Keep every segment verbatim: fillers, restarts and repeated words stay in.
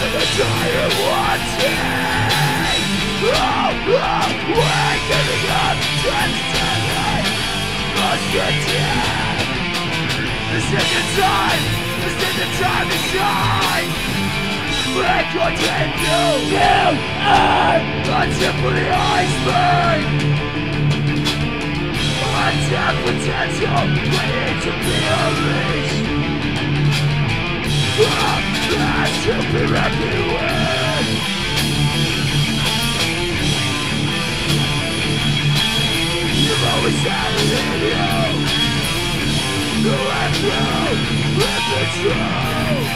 tired watching. Oh, oh, we're giving up tonight. Lost your death. This is the time. This is the time to shine. Break your debut. You are a tip of the iceberg. Untapped potential waiting to be unleashed. Past to be reckoned with. You've always had it in you. To let through, live the truth.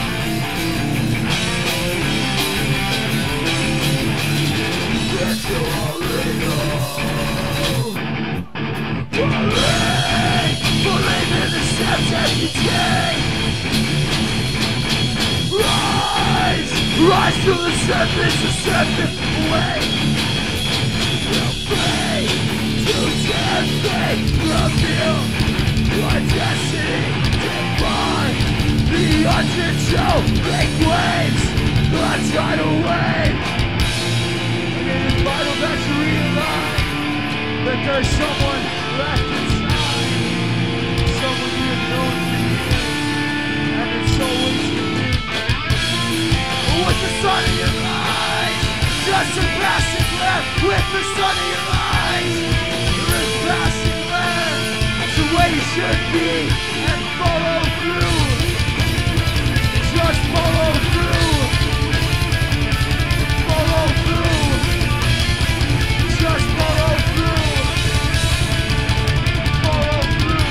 That you already know. Believe, believe in the steps that you take. Rise, rise to the surface, the surface away. Will pray to tempt reveal your destiny divine. The uncontrolled big waves, the tidal wave. And it is vital that you realize that there's someone left inside, someone you have known for years, and it's always been. With the sun in your eyes, just a passing glare. With the sun in your eyes, you're a passing glare. It's the way you should be, and follow through. Just follow through. Follow through. Just follow through. Follow through.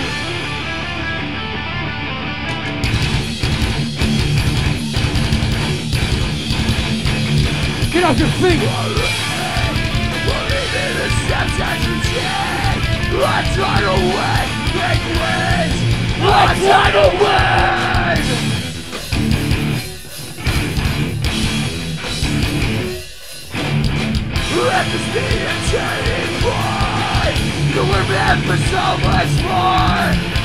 Get off your feet! Believe in the steps that you take. A tidal wave, big winds. A tidal wave. Let this be a turning point. You were meant for so much more.